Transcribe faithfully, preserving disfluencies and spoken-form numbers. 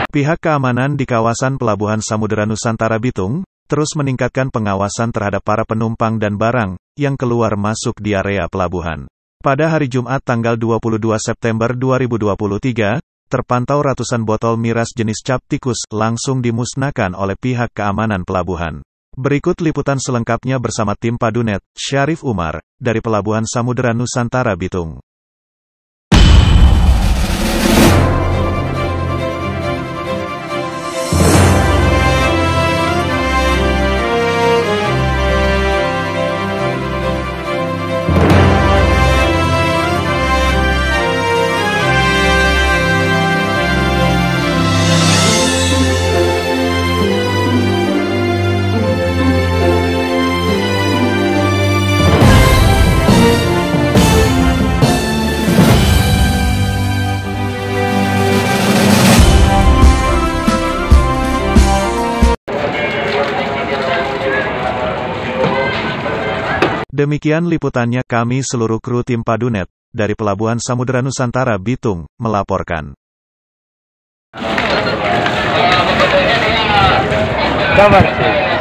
Pihak keamanan di kawasan Pelabuhan Samudera Nusantara Bitung terus meningkatkan pengawasan terhadap para penumpang dan barang yang keluar masuk di area pelabuhan. Pada hari Jumat tanggal dua puluh dua September dua ribu dua puluh tiga, terpantau ratusan botol miras jenis cap tikus langsung dimusnahkan oleh pihak keamanan pelabuhan. Berikut liputan selengkapnya bersama tim Padunet, Syarif Umar, dari Pelabuhan Samudera Nusantara Bitung. Demikian liputannya, kami seluruh kru tim Padunet, dari Pelabuhan Samudera Nusantara Bitung, melaporkan. Kabar sih.